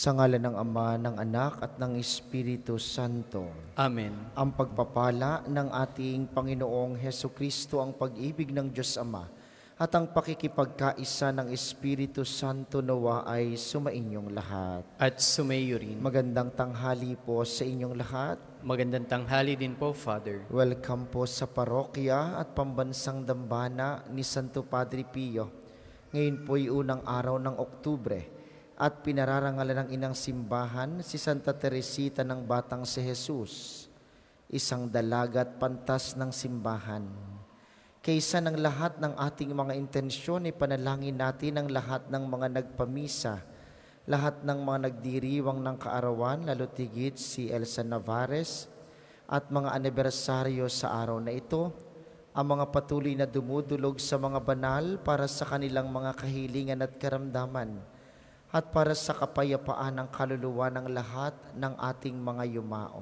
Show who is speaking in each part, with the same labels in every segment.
Speaker 1: Sa ngalan ng Ama, ng Anak, at ng Espiritu Santo.
Speaker 2: Amen.
Speaker 1: Ang pagpapala ng ating Panginoong Hesukristo, ang pag-ibig ng Diyos Ama, at ang pakikipagkaisa ng Espiritu Santo nawa ay sumainyong lahat.
Speaker 2: At sumayo rin.
Speaker 1: Magandang tanghali po sa inyong lahat.
Speaker 2: Magandang tanghali din po, Father.
Speaker 1: Welcome po sa parokya at pambansang dambana ni Santo Padre Pio. Ngayon po ay unang araw ng Oktubre at pinararangalan ng inang simbahan si Santa Teresita ng Batang si Jesus, isang dalaga at pantas ng simbahan. Kaysa ng lahat ng ating mga intensyon, ipanalangin natin ang lahat ng mga nagpamisa, lahat ng mga nagdiriwang ng kaarawan, lalo tigit si Elsa Navarez, at mga anibersaryo sa araw na ito, ang mga patuloy na dumudulog sa mga banal para sa kanilang mga kahilingan at karamdaman, at para sa kapayapaan ng kaluluwa ng lahat ng ating mga yumao.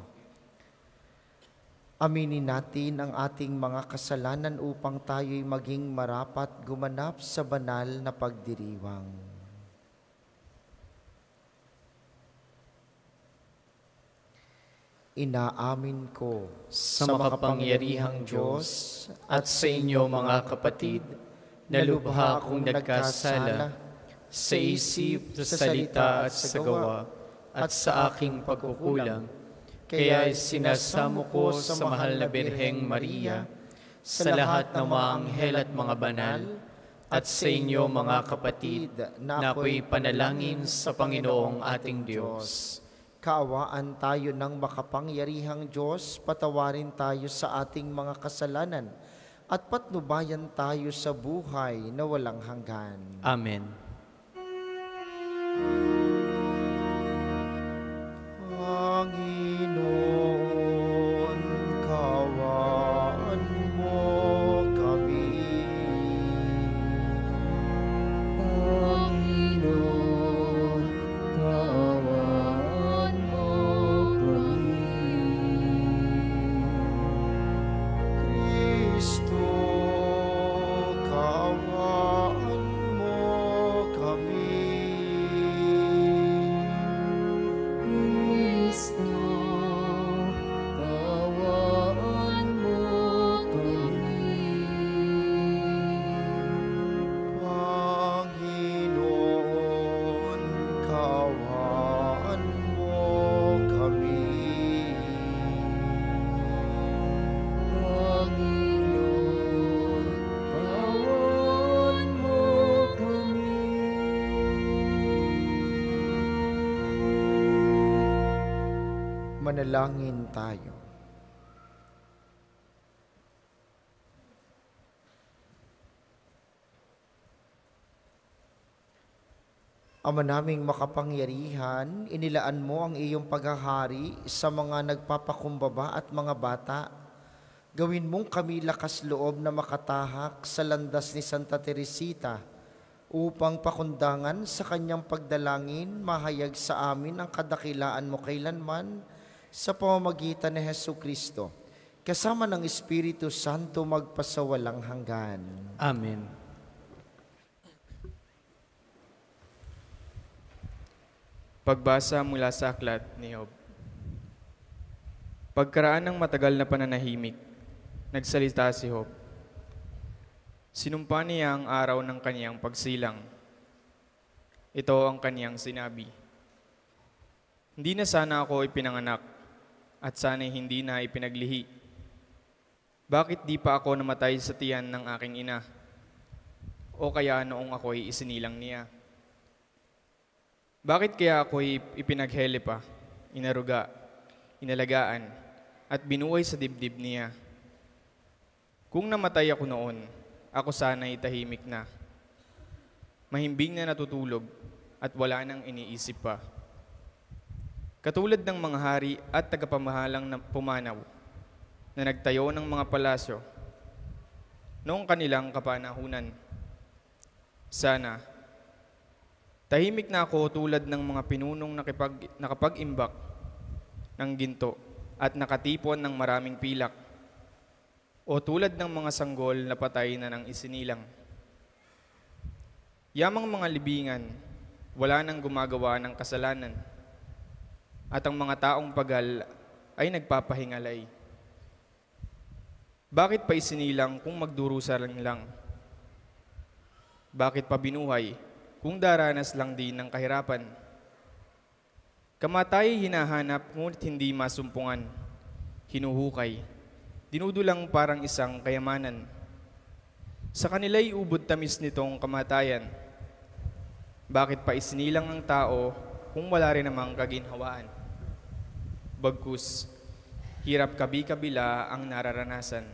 Speaker 1: Aminin natin ang ating mga kasalanan upang tayo'y maging marapat gumanap sa banal na pagdiriwang. Inaamin ko
Speaker 2: Sa makapangyarihang Diyos at sa inyo mga kapatid, na lubha akong nagkasala sa isip, sa salita at sa gawa, at sa aking pagkukulang. Kaya sinasamo ko sa mahal na Birheng Maria, sa lahat ng mga anghel at mga banal, at sa inyo mga kapatid, na ako'y panalangin sa Panginoong ating Diyos.
Speaker 1: Kaawaan tayo ng makapangyarihang Diyos, patawarin tayo sa ating mga kasalanan, at patnubayan tayo sa buhay na walang hanggan.
Speaker 2: Amen.
Speaker 1: Panginoon, kaawaan mo kami.
Speaker 3: Panginoon, kaawaan mo kami.
Speaker 1: Kristo, kaawaan mo kami.
Speaker 3: Kristo, kaawaan mo kami.
Speaker 1: Panginoon, kaawaan mo kami.
Speaker 3: Panginoon, kaawaan mo kami.
Speaker 1: Manalangin tayo. Ama naming makapangyarihan, inilaan mo ang iyong paghahari sa mga nagpapakumbaba at mga bata. Gawin mong kami lakas loob na makatahak sa landas ni Santa Teresita upang pakundangan sa kanyang pagdalangin, mahayag sa amin ang kadakilaan mo kailanman sa pamamagitan ni Hesukristo, kasama ng Espiritu Santo magpasawalang hanggan.
Speaker 2: Amen.
Speaker 4: Pagbasa mula sa aklat ni Job. Pagkaraan ng matagal na pananahimik, nagsalita si Job. Sinumpa niya ang araw ng kaniyang pagsilang. Ito ang kaniyang sinabi. Hindi na sana ako ipinanganak at sana'y hindi na ipinaglihi. Bakit di pa ako namatay sa tiyan ng aking ina? O kaya noong ako'y isinilang niya? Bakit kaya ako'y ipinaghele pa, inaruga, inalagaan, at binuhay sa dibdib niya? Kung namatay ako noon, ako sana'y tahimik na. Mahimbing na natutulog at wala nang iniisip pa. Katulad ng mga hari at tagapamahalang na pumanaw na nagtayo ng mga palasyo noong kanilang kapanahunan. Sana, tahimik na ako tulad ng mga pinunong nakapag-imbak ng ginto at nakatipon ng maraming pilak, o tulad ng mga sanggol na patay na ng isinilang. Yamang mga libingan, wala nang gumagawa ng kasalanan. at ang mga taong pagal ay nagpapahingalay. Bakit pa isinilang kung magdurusalan lang? Bakit pa binuhay kung daranas lang din ng kahirapan? Kamatay hinahanap ngunit hindi masumpungan. Hinuhukay, dinudulang parang isang kayamanan. Sa kanila'y ubod tamis nitong kamatayan. Bakit pa isinilang ang tao kung wala rin namang kaginhawaan? Bagkus, hirap kabi-kabila ang nararanasan.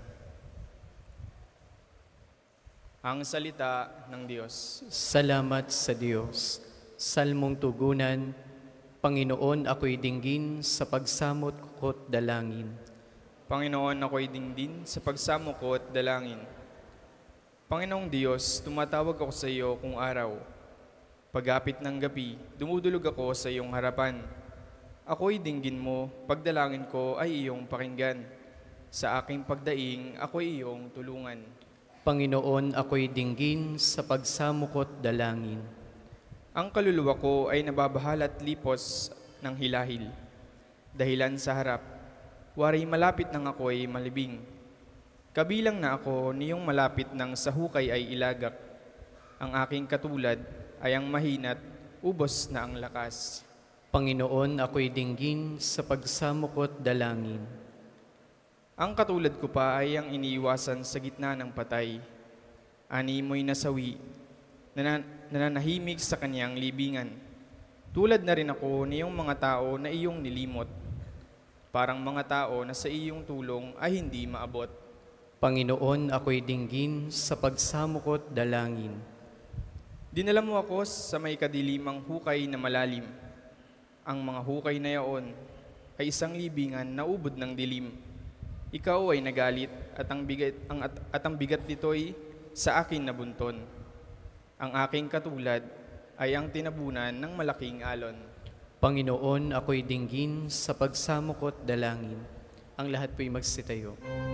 Speaker 4: Ang salita ng Diyos.
Speaker 2: Salamat sa Diyos. Salmong tugunan, Panginoon, ako'y dinggin sa pagsamot ko't dalangin.
Speaker 4: Panginoon, ako'y dingdin sa pagsamo ko at dalangin. Panginoong Diyos, tumatawag ako sa iyo kung araw. Pagapit ng gabi, dumudulog ako sa iyong harapan. Ako'y dinggin mo, pagdalangin ko ay iyong pakinggan. Sa aking pagdaing, ako'y iyong tulungan.
Speaker 2: Panginoon, ako'y dinggin sa pagsamo ko't dalangin.
Speaker 4: Ang kaluluwa ko ay nababahalat lipos ng hilahil. Dahilan sa harap, wari malapit nang ako'y malibing. Kabilang na ako niyong malapit nang sa hukay ay ilagak. Ang aking katulad ay ang mahinat, ubos na ang lakas.
Speaker 2: Panginoon, ako'y dinggin sa pagsamo ko't dalangin.
Speaker 4: Ang katulad ko pa ay ang iniiwasan sa gitna ng patay. Ani mo'y nasawi, nananahimik sa kaniyang libingan. Tulad na rin ako niyong mga tao na iyong nilimot. Parang mga tao na sa iyong tulong ay hindi maabot.
Speaker 2: Panginoon, ako'y dinggin sa pagsamo ko't dalangin.
Speaker 4: Dinala mo ako sa may kadilimang hukay na malalim. Ang mga hukay na yaon ay isang libingan na ubod ng dilim. Ikaw ay nagalit at ang bigat nito'y sa akin nabunton. Ang aking katulad ay ang tinabunan ng malaking alon.
Speaker 2: Panginoon, ako'y dinggin sa pagsamo ko't dalangin. Ang lahat po'y magsitayo.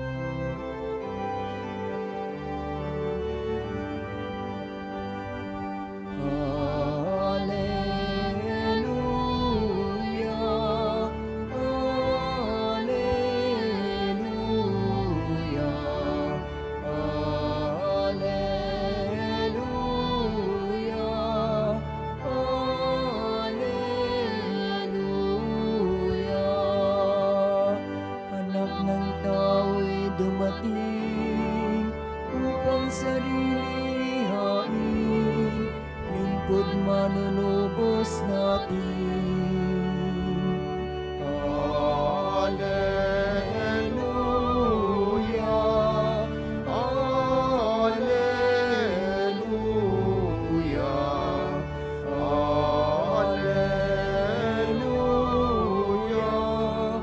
Speaker 3: Hallelujah, hallelujah, hallelujah, hallelujah. Anak ng tao'y dumating upang sarili hain, lingkod manunubos natin. Hallelujah, hallelujah, hallelujah,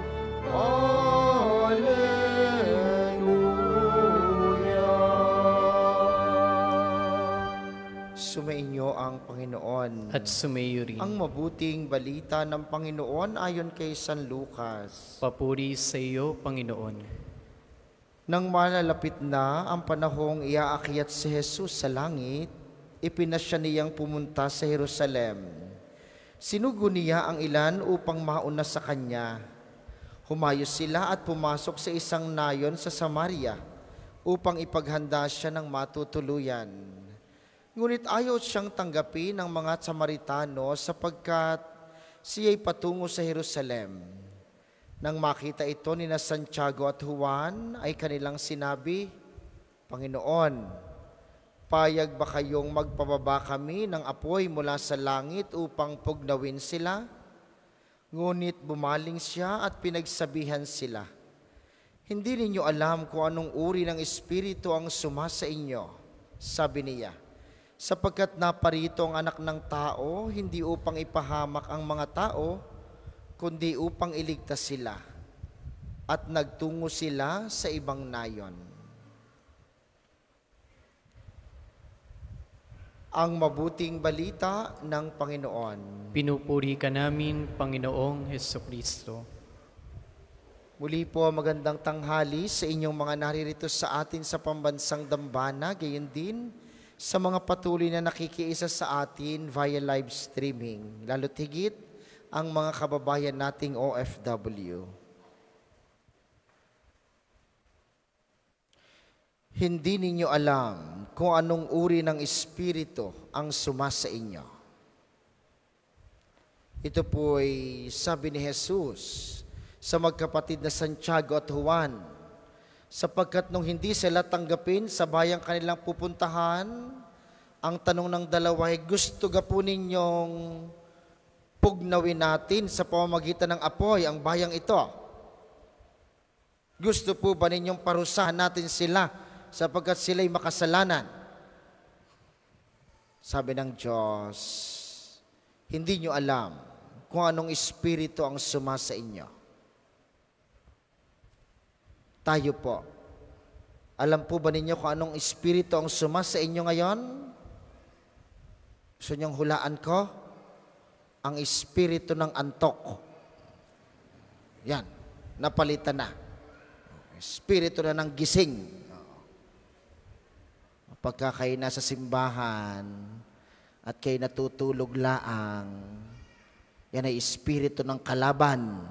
Speaker 3: hallelujah.
Speaker 1: Sumainyo ang Panginoon.
Speaker 2: At sumayo rin.
Speaker 1: Ang mabuting balita ng Panginoon ayon kay San Lucas.
Speaker 2: Papuri sa iyo, Panginoon.
Speaker 1: Nang malalapit na ang panahong iaakyat si Jesus sa langit, ipinasya niyang pumunta sa Jerusalem. Sinugo niya ang ilan upang mauna sa kanya. Humayo sila at pumasok sa isang nayon sa Samaria upang ipaghanda siya ng matutuluyan. Ngunit ayaw siyang tanggapin ng mga Samaritano sapagkat siya'y patungo sa Jerusalem. Nang makita ito ni Santiago at Juan, ay kanilang sinabi, Panginoon, payag ba kayong magpababa kami ng apoy mula sa langit upang pugnawin sila? Ngunit bumaling siya at pinagsabihan sila, Hindi ninyo alam kung anong uri ng espiritu ang sumasa inyo, sabi niya. Sapagkat naparito ang Anak ng Tao, hindi upang ipahamak ang mga tao, kundi upang iligtas sila. At nagtungo sila sa ibang nayon. Ang mabuting balita ng Panginoon.
Speaker 2: Pinupuri ka namin, Panginoong Hesukristo.
Speaker 1: Muli po magandang tanghali sa inyong mga naririto sa atin sa pambansang dambana, gayon din sa mga patuloy na nakikiisa sa atin via live streaming. Lalo't higit, ang mga kababayan nating OFW. Hindi ninyo alam kung anong uri ng espiritu ang sumasa inyo. Ito po'y sabi ni Jesus sa magkapatid na Santiago at Juan, sapagkat nung hindi sila tanggapin sa bayang kanilang pupuntahan, ang tanong ng dalawa ay, gusto ga po ninyong pugnawin natin sa pamamagitan ng apoy ang bayang ito? Gusto po ba ninyong parusahan natin sila sapagkat sila'y makasalanan? Sabi ng Diyos, hindi nyo alam kung anong espiritu ang sumasa inyo. Tayo po, alam po ba ninyo kung anong espiritu ang sumasa inyo ngayon? Gusto niyong hulaan ko? Ang espiritu ng antok. Yan, napalitan na. Espiritu na ng gising. Pagka kayo nasa simbahan at kayo natutulog laang, yan ay espiritu ng kalaban.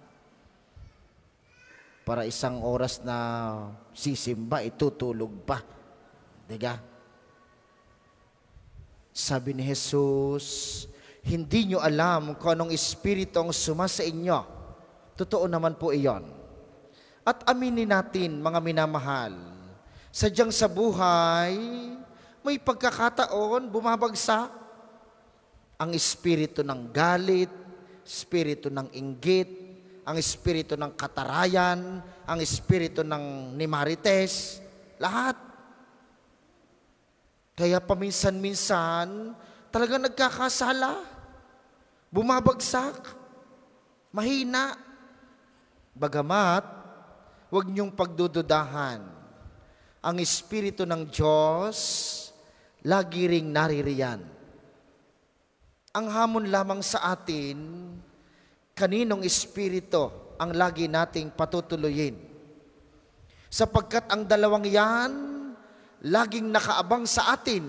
Speaker 1: Para isang oras na sisimba, itutulog pa. Diga? Sabi ni Jesus, hindi nyo alam kung anong espiritu ang sumasa inyo. Totoo naman po iyon. At aminin natin, mga minamahal, sadyang sa buhay, may pagkakataon, bumabagsak ang espiritu ng galit, espiritu ng inggit, ang espiritu ng katarayan, ang espiritu ng nimarites, lahat. Kaya paminsan-minsan, talaga nagkakasala, bumabagsak, mahina. Bagamat, huwag niyong pagdududahan. Ang espiritu ng Diyos, lagi ring naririyan. Ang hamon lamang sa atin, kaninong espiritu ang lagi nating patutuloyin. Sapagkat ang dalawang yan, laging nakaabang sa atin.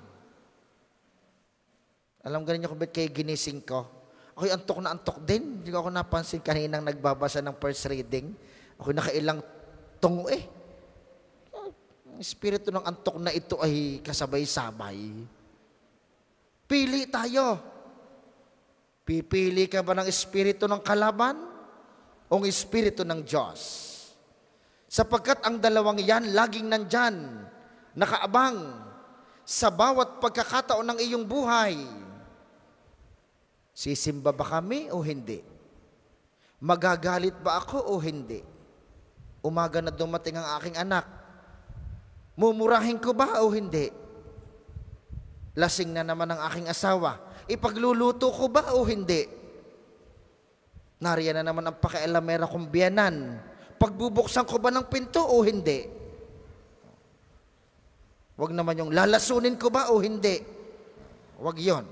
Speaker 1: Alam ganun niyo kung ba't kayo ginising ko? Ako'y antok na antok din. Hindi ko ako napansin kaninang nagbabasa ng first reading. Ako'y nakailang tungo eh. Ang espiritu ng antok na ito ay kasabay-sabay. Pili tayo. Pipili ka ba ng espiritu ng kalaban o ng espiritu ng Diyos? Sapagkat ang dalawang yan laging nandyan, nakaabang sa bawat pagkakataon ng iyong buhay. Sisimba ba kami o hindi? Magagalit ba ako o hindi? Umaga na dumating ang aking anak, mumurahin ko ba o hindi? Lasing na naman ang aking asawa, ipagluluto ko ba o hindi? Nariyan na naman ang pakialamera kong biyanan, pagbubuksan ko ba ng pinto o hindi? Huwag naman yung lalasunin ko ba o hindi? Huwag yon.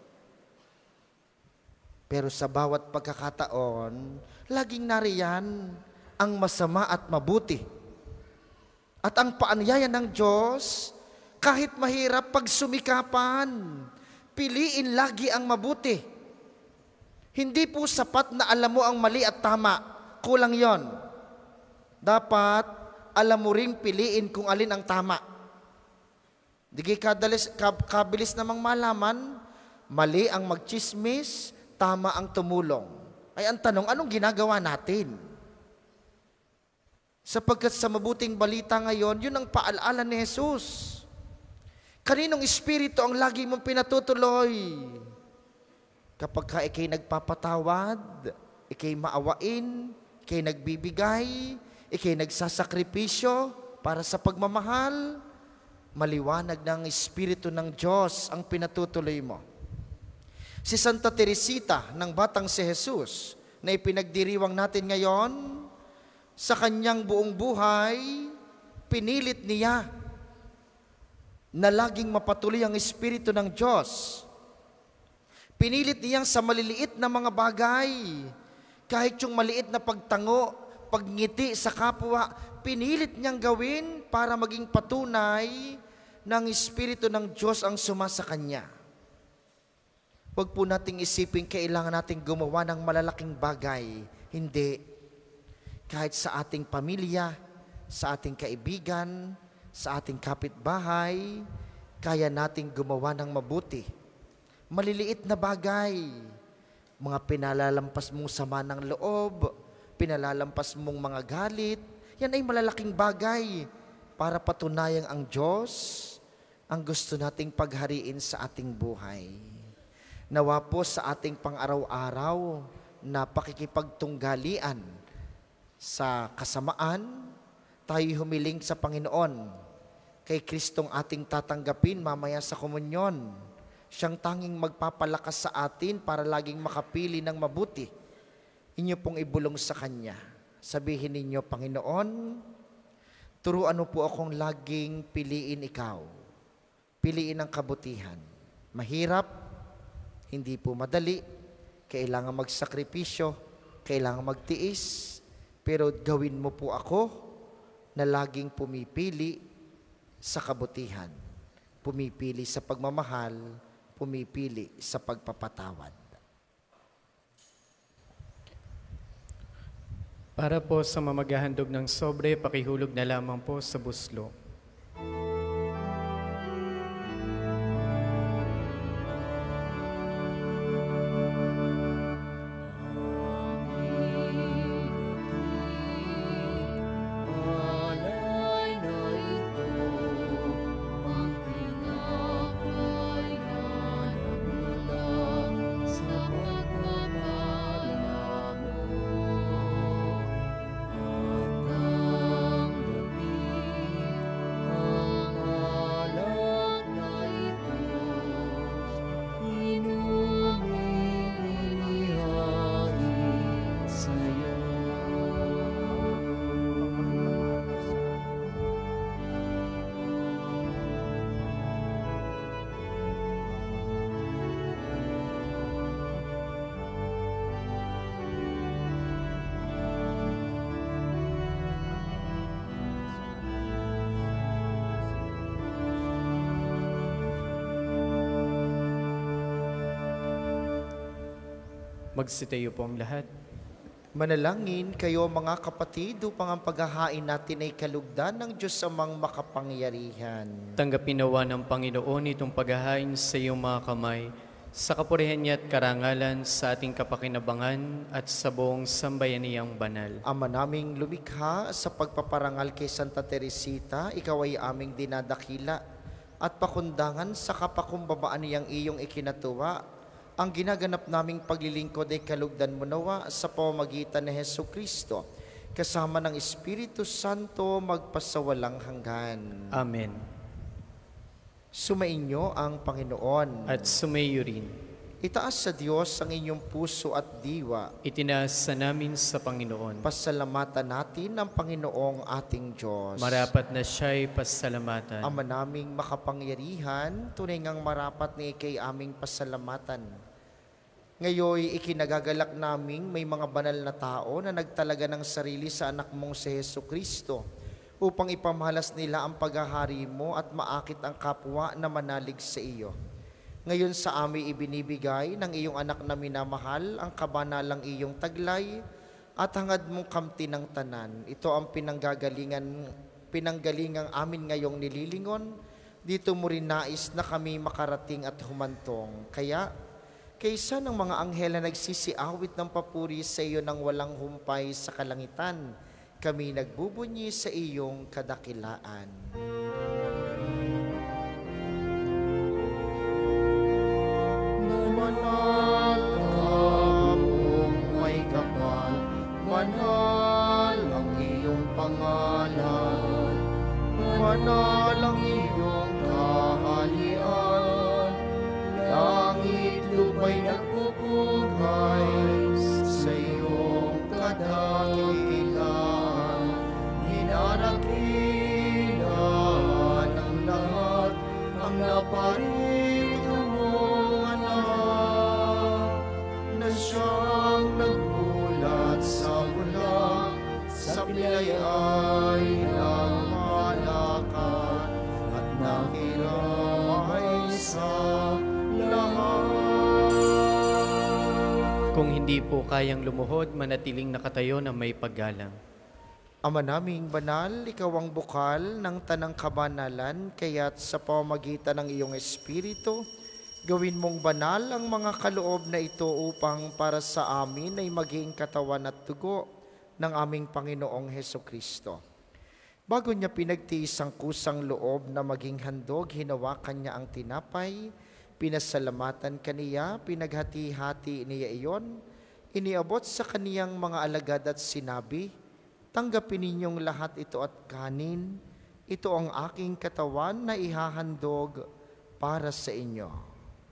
Speaker 1: Pero sa bawat pagkakataon, laging nariyan ang masama at mabuti. At ang paanyaya ng Diyos, kahit mahirap pagsumikapan, piliin lagi ang mabuti. Hindi po sapat na alam mo ang mali at tama. Kulang yon. Dapat alam mo ring piliin kung alin ang tama. Di kabilis namang malaman, mali ang magchismis, tama ang tumulong. Ay ang tanong, anong ginagawa natin? Sapagkat sa mabuting balita ngayon, yun ang paalala ni Jesus. Kaninong espiritu ang lagi mong pinatutuloy? Kapag ka ikay nagpapatawad, ikay maawain, ikay nagbibigay, ikay nagsasakripisyo para sa pagmamahal, maliwanag ng espiritu ng Diyos ang pinatutuloy mo. Si Santa Teresita ng Batang si Jesus na ipinagdiriwang natin ngayon, sa kanyang buong buhay, pinilit niya na laging mapatuloy ang espiritu ng Diyos. Pinilit niyang sa maliliit na mga bagay, kahit yung maliit na pagtango, pagngiti sa kapwa, pinilit niyang gawin para maging patunay ng espiritu ng Diyos ang sumasa kanya. Huwag po nating isipin kailangan nating gumawa ng malalaking bagay. Hindi. Kahit sa ating pamilya, sa ating kaibigan, sa ating kapitbahay, kaya nating gumawa ng mabuti. Maliliit na bagay, mga pinalalampas mong sama ng loob, pinalalampas mong mga galit, yan ay malalaking bagay para patunayang ang Diyos ang gusto nating paghariin sa ating buhay. Nawa po sa ating pang-araw-araw na pakikipagtunggalian sa kasamaan, tayo humiling sa Panginoon. Kay Kristong ating tatanggapin mamaya sa komunyon. Siyang tanging magpapalakas sa atin para laging makapili ng mabuti. Inyo pong ibulong sa Kanya. Sabihin ninyo, Panginoon, turuan mo po akong laging piliin ikaw. Piliin ang kabutihan. Mahirap, hindi po madali, kailangan magsakripisyo, kailangan magtiis, pero gawin mo po ako na laging pumipili sa kabutihan, pumipili sa pagmamahal, pumipili sa pagpapatawad.
Speaker 2: Para po sa mamaghahandog ng sobre, pakihulog na lamang po sa buslo. Magsitayo po ang lahat.
Speaker 1: Manalangin kayo mga kapatid upang ang paghahain natin ay kalugdan ng Diyos amang makapangyarihan.
Speaker 2: Tanggapin nawa ng Panginoon itong paghahain sa iyong mga kamay, sa kapurihan niya at karangalan sa ating kapakinabangan at sa buong sambayaniyang banal.
Speaker 1: Ama naming lumikha, sa pagpaparangal kay Santa Teresita, ikaw ay aming dinadakila at pakundangan sa kapakumbabaan niyang iyong ikinatuwa. Ang ginaganap naming paglilingkod ay kalugdan mo nawa sa pamamagitan ni Jesucristo, kasama ng Espiritu Santo magpasawalang hanggan.
Speaker 2: Amen.
Speaker 1: Sumainyo ang Panginoon.
Speaker 2: At sumayo rin.
Speaker 1: Itaas sa Diyos ang inyong puso at diwa.
Speaker 2: Itinaas sa namin sa Panginoon.
Speaker 1: Pasalamatan natin ang Panginoong ating Diyos.
Speaker 2: Marapat na siya'y pasalamatan.
Speaker 1: Ama naming makapangyarihan, tunay ngang marapat ni ikay aming pasalamatan. Ngayoy ikinagagalak naming may mga banal na tao na nagtalaga ng sarili sa anak mong si Jesucristo upang ipamahalas nila ang paghahari mo at maakit ang kapwa na manalig sa iyo. Ngayon sa amin ibinibigay ng iyong anak na minamahal ang kabanalang iyong taglay at hangad mong kamti ng tanan. Ito ang pinanggalingang amin ngayong nililingon. Dito mo rin nais na kami makarating at humantong. Kaya, kaysa ng mga anghel na nagsisiawit ng papuri sa iyo nang walang humpay sa kalangitan, kami nagbubunyi sa iyong kadakilaan. Manal ka, buong may kapal, manal ang iyong pangalan, manal ang iyong kaharian, langit lupa'y nagpupugay sa iyong kadakilaan, hinarakilan ng lahat ang naparito mong anak, na siyang nagmulat sa mula, sa pilayay ng malakad at nakiramay sa lahat.
Speaker 2: hindi po kayang lumuhod, manatiling nakatayo na may paggalang.
Speaker 1: Ama naming banal, ikaw ang bukal ng tanang kabanalan, kaya't sa pamamagitan ng iyong Espiritu, gawin mong banal ang mga kaloob na ito upang para sa amin ay maging katawan at dugo ng aming Panginoong Hesukristo. Bago niya pinagtiis ang kusang loob na maging handog, hinawakan niya ang tinapay, pinasalamatan kaniya, pinaghati-hati niya iyon, iniabot sa kaniyang mga alagad at sinabi, tanggapin ninyong lahat ito at kanin, ito ang aking katawan na ihahandog para sa inyo.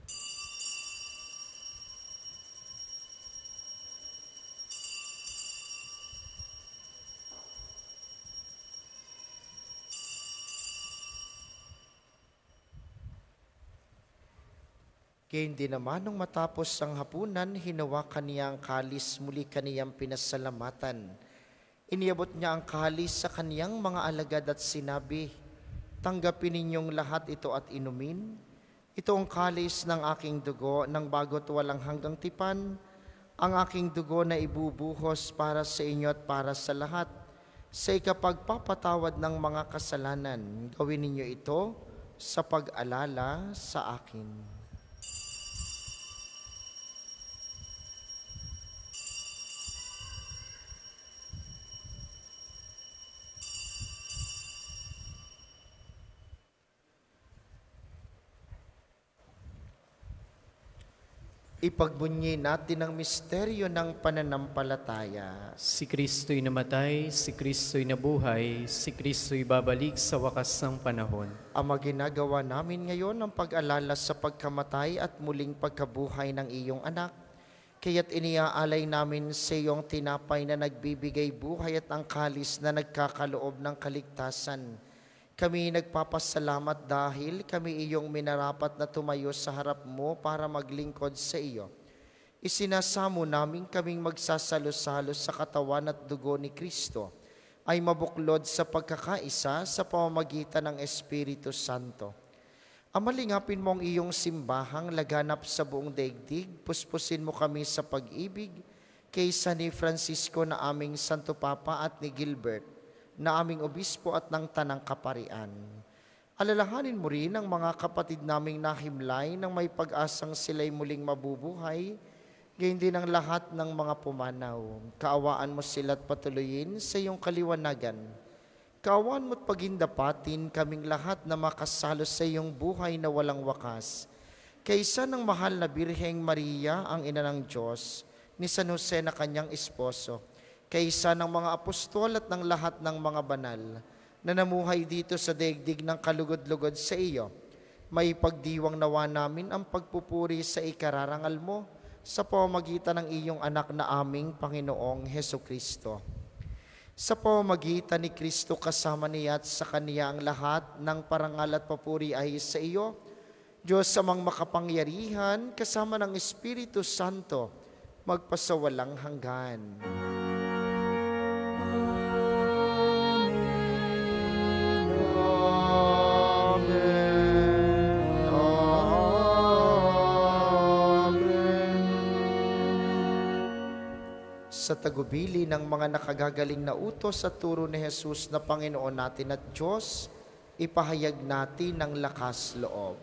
Speaker 1: Gayon din naman nung matapos ang hapunan, hinawakan niya ang kalis, muli kaniyang pinasalamatan. Iniabot niya ang kalis sa kaniyang mga alagad at sinabi, tanggapin ninyong lahat ito at inumin. Ito ang kalis ng aking dugo ng bago't walang hanggang tipan, ang aking dugo na ibubuhos para sa inyo at para sa lahat. Sa ikapagpapatawad ng mga kasalanan, gawin ninyo ito sa pag-alala sa akin. Ipagbunyi natin ang misteryo ng pananampalataya.
Speaker 2: Si Kristo'y namatay, si Kristo'y nabuhay, si Kristo'y babalik sa wakas ng panahon.
Speaker 1: Ama, ginagawa namin ngayon ang pag-alala sa pagkamatay at muling pagkabuhay ng iyong anak. Kaya't iniaalay namin sa iyong tinapay na nagbibigay buhay at ang kalis na nagkakaloob ng kaligtasan. Kami nagpapasalamat dahil kami iyong minarapat na tumayo sa harap mo para maglingkod sa iyo. Isinasamo namin kaming magsasalo-salo sa katawan at dugo ni Kristo ay mabuklod sa pagkakaisa sa pamamagitan ng Espiritu Santo. Amalingapin mo ang iyong simbahang laganap sa buong daigdig, puspusin mo kami sa pag-ibig kaysa ni Francisco na aming Santo Papa at ni Gilbert na aming obispo at ng tanang kaparian. Alalahanin mo rin ang mga kapatid naming nahimlay nang may pag-asang sila'y muling mabubuhay, gayon din ang lahat ng mga pumanaw. Kaawaan mo sila't patuloyin sa iyong kaliwanagan. Kaawaan mo't pagindapatin kaming lahat na makasalo sa iyong buhay na walang wakas. Kaysa ng mahal na Birheng Maria, ang ina ng Diyos, ni San Jose na kanyang esposo, kaysa ng mga apostol at ng lahat ng mga banal na namuhay dito sa daigdig ng kalugod-lugod sa iyo, may pagdiwang nawa namin ang pagpupuri sa ikararangal mo sa pamamagitan ng iyong anak na aming Panginoong Hesukristo. Sa pamamagitan ni Kristo kasama niya at sa Kaniya ang lahat ng parangal at papuri ay sa iyo, Diyos amang makapangyarihan kasama ng Espiritu Santo, magpasawalang hanggan. Sa tagubili ng mga nakagagaling na utos at turo ni Jesus na Panginoon natin at Diyos, ipahayag natin ng lakas loob.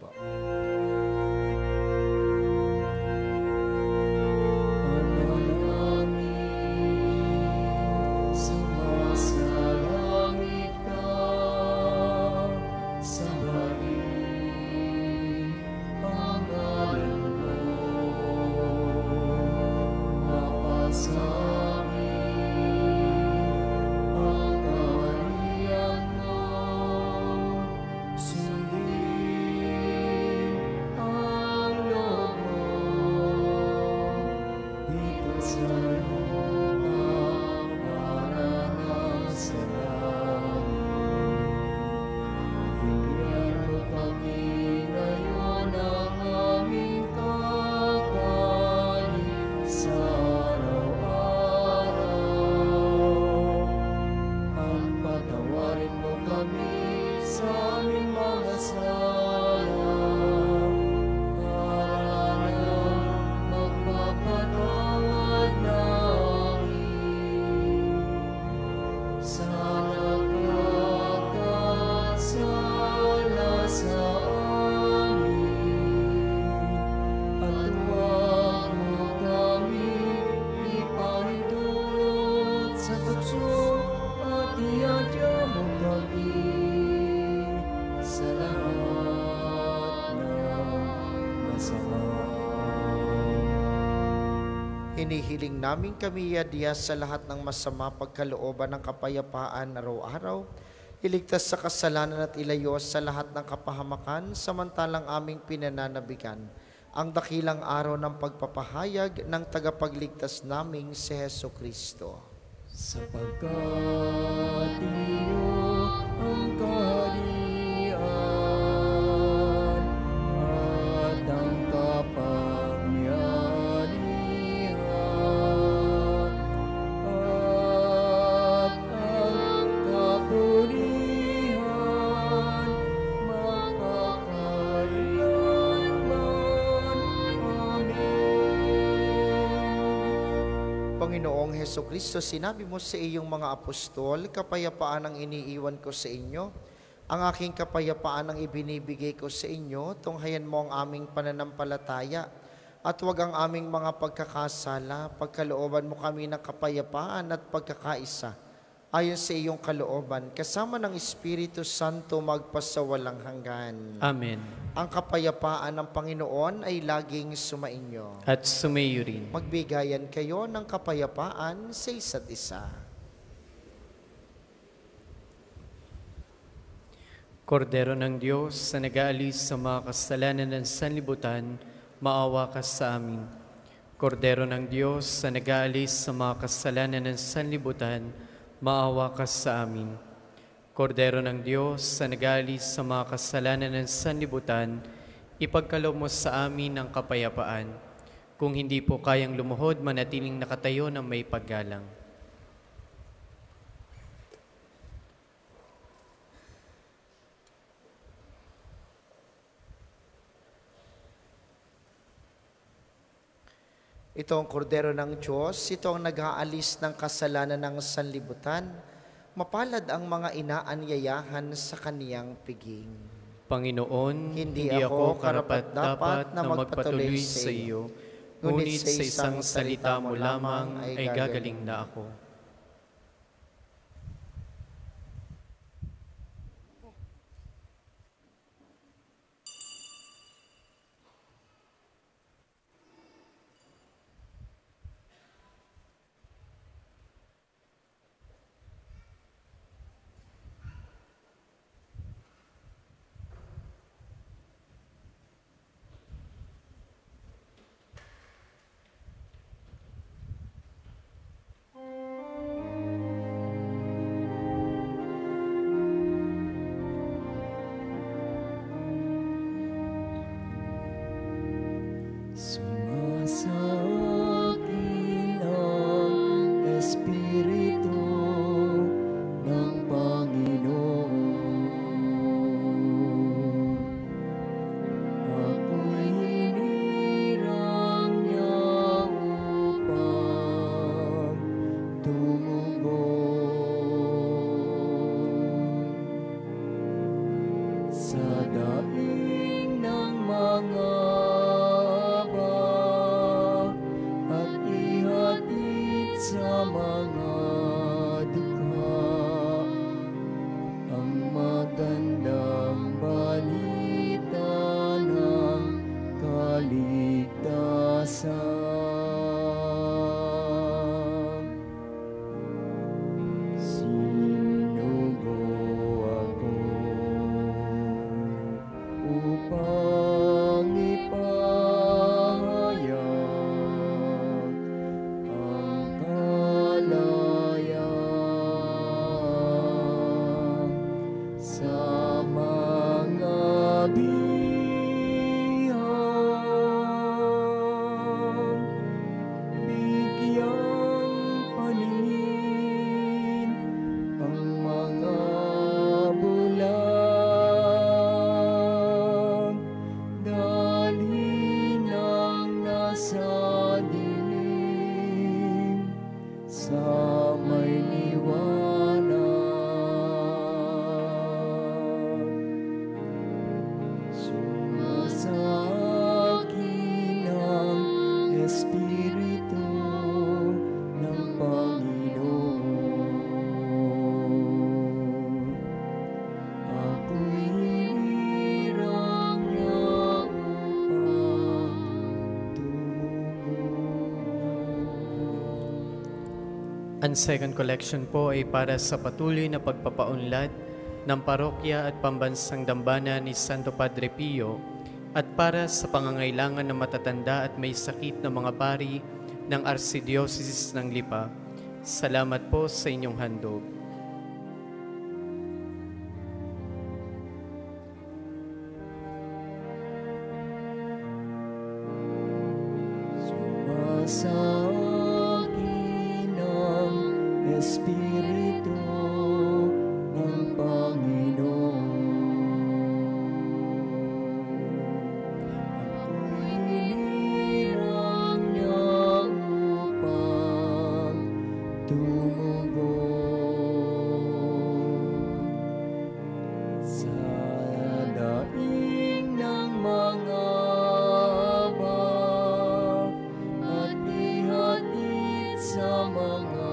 Speaker 1: Hinihiling namin kami yadya sa lahat ng masama pagkalooban ng kapayapaan araw-araw. Iligtas sa kasalanan at ilayo sa lahat ng kapahamakan, samantalang aming pinananabigan ang dakilang araw ng pagpapahayag ng tagapagligtas naming si Heso Kristo.
Speaker 3: Sapagkat iyo ang kaharian at ang kapangyarihan at ang kapurihan magpakailanman. Amen.
Speaker 1: Panginoong Heso Kristo, sinabi mo sa iyong mga apostol, kapayapaan ang iniiwan ko sa inyo. Ang aking kapayapaan ang ibinibigay ko sa inyo, tunghayan mo ang aming pananampalataya at huwag ang aming mga pagkakasala. Pagkalooban mo kami ng kapayapaan at pagkakaisa ayon sa iyong kalooban, kasama ng Espiritu Santo magpasawalang hanggan.
Speaker 2: Amen.
Speaker 1: Ang kapayapaan ng Panginoon ay laging sumainyo.
Speaker 2: At sumayo rin.
Speaker 1: Magbigayan kayo ng kapayapaan sa isa't isa.
Speaker 2: Kordero ng Diyos na nag-aalis sa mga kasalanan ng sanlibutan, maawa ka sa amin. Kordero ng Diyos na nag-aalis sa mga kasalanan ng sanlibutan, maawa ka sa amin. Kordero ng Diyos na nag-aalis sa mga kasalanan ng sanlibutan, ipagkaloob mo sa amin ang kapayapaan. Kung hindi po kayang lumuhod, manatiling nakatayo ng may paggalang.
Speaker 1: Ito ang kordero ng Diyos, ito ang nag-aalis ng kasalanan ng sanlibutan. Mapalad ang mga inaanyayahan sa kaniyang piging.
Speaker 2: Panginoon,
Speaker 1: Hindi ako karapat-dapat na magpatuloy sa iyo,
Speaker 2: ngunit sa isang salita mo lamang ay gagaling na ako. Ang second collection po ay para sa patuloy na pagpapaunlad ng parokya at pambansang dambana ni Santo Padre Pio at para sa pangangailangan ng matatanda at may sakit na mga pari ng Archdiocese ng Lipa. Salamat po sa inyong handog.
Speaker 3: Sa akin ang Espiritu ng Panginoon. Ako'y hinirang niya upang tumugon sa daing ng mga sa mga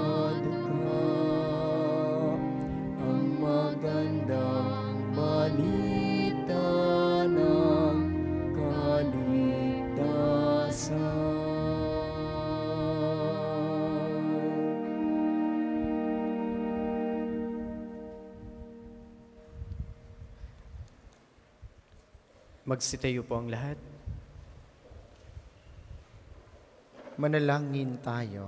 Speaker 3: dukha ang magandang balita ng kaligtasan.
Speaker 2: Magsitayo po ang lahat.
Speaker 1: Manalangin tayo.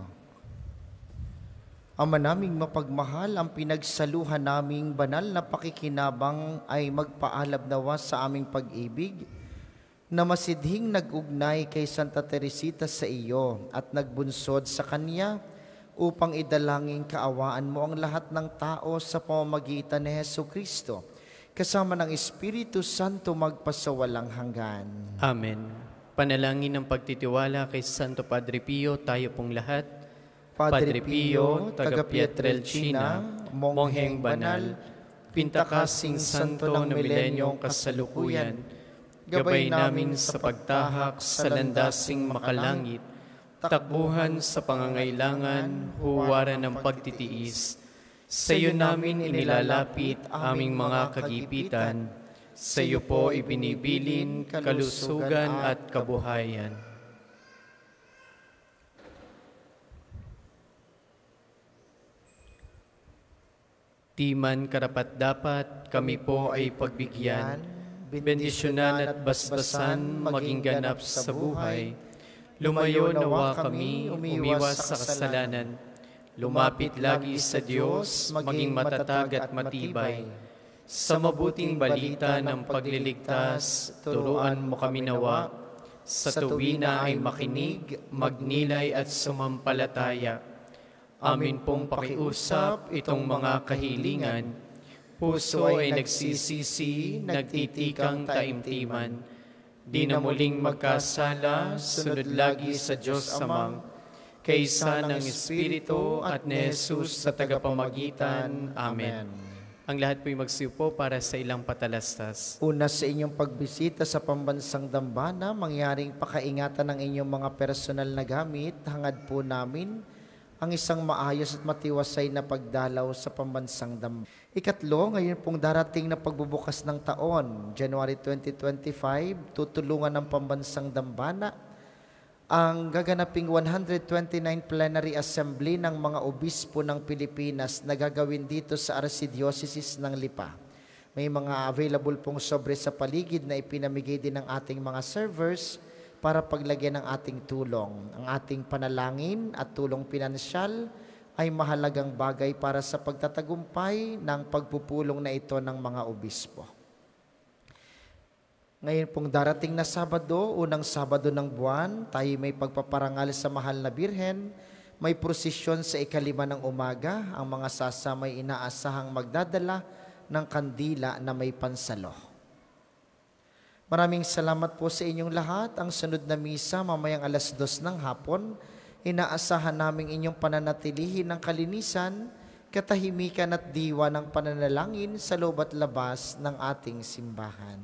Speaker 1: Ama naming mapagmahal, ang pinagsaluhan naming banal na pakikinabang ay magpaalab nawa sa aming pag-ibig na masidhing nag-ugnay kay Santa Teresita sa iyo at nagbunsod sa kanya upang idalangin kaawaan mo ang lahat ng tao sa pamamagitan ni Jesucristo, kasama ng Espiritu Santo magpasawalang hanggan.
Speaker 2: Amen. Panalangin ng pagtitiwala kay Santo Padre Pio, tayo pong lahat.
Speaker 1: Padre Pio, taga Pietrelcina, mongheng banal, pintakasing santo ng milenyong kasalukuyan, gabay namin sa pagtahak sa landasing makalangit, takbuhan sa pangangailangan, huwaran ng pagtitiis. Sa iyo namin inilalapit aming mga kagipitan. Sa iyo po ibinibilin kalusugan at kabuhayan. Di man karapat-dapat kami po ay pagbigyan, bendisyonan at basbasan maging ganap sa buhay. Lumayo nawa kami, umiwas sa kasalanan. Lumapit lagi sa Diyos, maging matatag at matibay. Sa mabuting balita ng pagliligtas, turuan mo kami nawa. Sa tuwina ay makinig, magnilay at sumampalataya. Amin pong pakiusap itong mga kahilingan. Puso ay nagsisisi, nagtitikang taimtiman. Di na muling magkasala, sunod lagi sa Diyos Amang, kaysa ng Espiritu at ni Jesus sa tagapamagitan. Amen. Ang lahat po'y magsiupo para sa ilang patalastas. Una sa inyong pagbisita sa pambansang dambana, mangyaring pakaingatan ng inyong mga personal na gamit, hangad po namin ang isang maayos at matiwasay na pagdalaw sa pambansang dambana. Ikatlo, ngayon pong darating na pagbubukas ng taon, January 2025, tutulungan ng pambansang dambana ang gaganaping 129 Plenary Assembly ng mga obispo ng Pilipinas na gagawin dito sa Archdiocese ng Lipa. May mga available pong sobre sa paligid na ipinamigay din ng ating mga servers para paglagyan ng ating tulong. Ang ating panalangin at tulong pinansyal ay mahalagang bagay para sa pagtatagumpay ng pagpupulong na ito ng mga obispo. Ngayon pong darating na Sabado, unang Sabado ng buwan, tayo may pagpaparangal sa Mahal na Birhen, may prosesyon sa 5 ng umaga, ang mga sasamay inaasahang magdadala ng kandila na may pansalo. Maraming salamat po sa inyong lahat. Ang sunod na misa mamayang 2:00 ng hapon, inaasahan naming inyong pananatilihin ng kalinisan, katahimikan at diwa ng pananalangin sa loob at labas ng ating simbahan.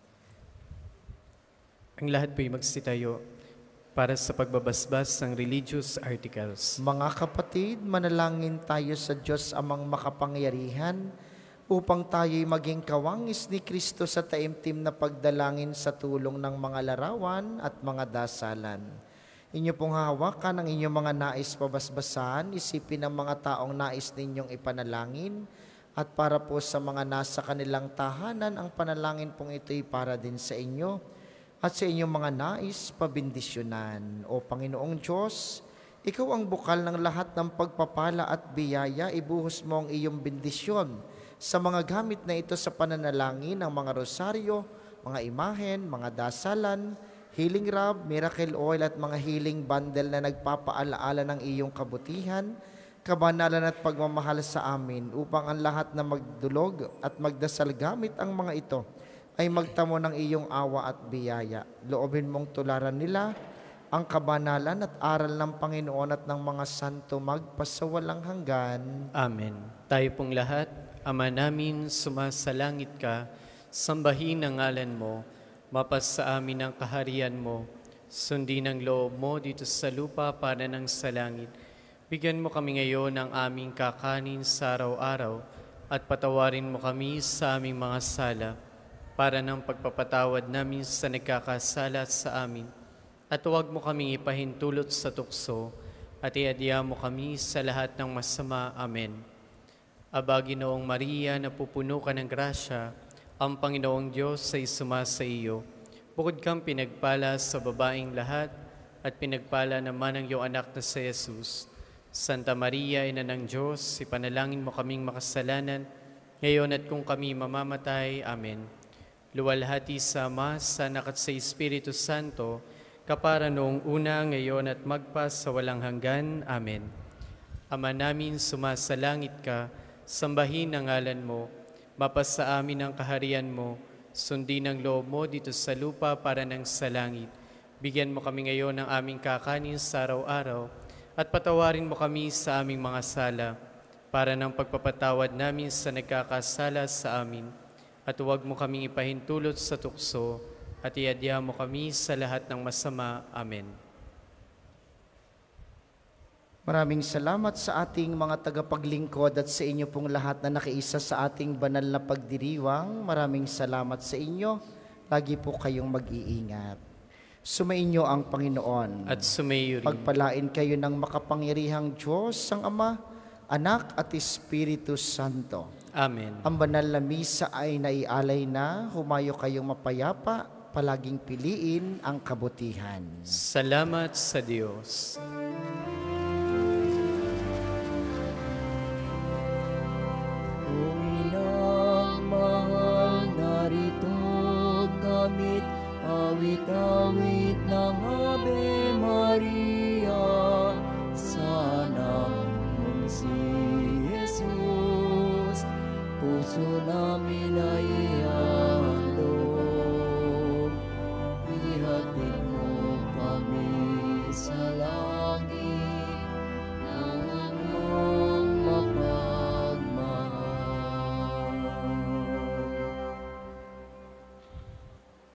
Speaker 2: Ang lahat po'y magsitayo para sa pagbabasbas ng religious articles.
Speaker 1: Mga kapatid, manalangin tayo sa Diyos Amang makapangyarihan upang tayo'y maging kawangis ni Kristo sa taimtim na pagdalangin sa tulong ng mga larawan at mga dasalan. Inyo pong hahawakan ang inyong mga nais pabasbasan, isipin ang mga taong nais ninyong ipanalangin, at para po sa mga nasa kanilang tahanan, ang panalangin pong ito'y para din sa inyo at sa inyong mga nais pabindisyonan. O Panginoong Diyos, Ikaw ang bukal ng lahat ng pagpapala at biyaya, ibuhos mo ang iyong bendisyon sa mga gamit na ito sa pananalangin ng mga rosaryo, mga imahen, mga dasalan, healing rub, miracle oil at mga healing bundle na nagpapaalaala ng iyong kabutihan, kabanalan at pagmamahal sa amin upang ang lahat na magdulog at magdasal gamit ang mga ito ay magtamo ng iyong awa at biyaya. Loobin mong tularan nila ang kabanalan at aral ng Panginoon at ng mga santo magpasawalang hanggan.
Speaker 2: Amen. Tayo pong lahat, Ama namin, sumasalangit ka, sambahin ang ngalan mo, mapasa amin ang kaharian mo, sundin ang loob mo dito sa lupa para ng sa langit. Bigyan mo kami ngayon ng aming kakanin sa araw-araw at patawarin mo kami sa aming mga sala para ng pagpapatawad namin sa nagkakasala sa amin. At huwag mo kaming ipahintulot sa tukso at iadya mo kami sa lahat ng masama. Amen. Aba, Ginoong Maria, napupuno ka ng grasya, ang Panginoong Diyos ay sumasa iyo. Bukod kang pinagpala sa babaeng lahat at pinagpala naman ang iyong anak na si Jesus. Santa Maria, Ina ng Diyos, ipanalangin mo kaming makasalanan, ngayon at kung kami mamamatay. Amen. Luwalhati sa Ama, sa Anak at sa Espiritu Santo, kapara noong una, ngayon at magpa sa walang hanggan. Amen. Ama namin, sumasalangit ka, sambahin ang ngalan mo, mapasa amin ang kaharian mo, sundin ang loob mo dito sa lupa para ng sa langit. Bigyan mo kami ngayon ng aming kakanin sa araw-araw, at patawarin mo kami sa aming mga sala, para ng pagpapatawad namin sa nagkakasala sa amin. At huwag mo kaming ipahintulot sa tukso, at iadya mo kami sa lahat ng masama. Amen.
Speaker 1: Maraming salamat sa ating mga tagapaglingkod at sa inyo pong lahat na nakiisa sa ating banal na pagdiriwang. Maraming salamat sa inyo. Lagi po kayong mag-iingat. Sumainyo ang Panginoon.
Speaker 2: At sumayo rin.
Speaker 1: Pagpalain kayo ng makapangyarihang Diyos, ang Ama, Anak at Espiritu Santo.
Speaker 2: Amen.
Speaker 1: Ang banal na misa ay naialay na. Humayo kayong mapayapa. Palaging piliin ang kabutihan.
Speaker 2: Salamat sa Diyos.
Speaker 3: O ilang mahal, narito gamit awit-awit ng Ave Maria. Sana mong si Jesus, puso namin ay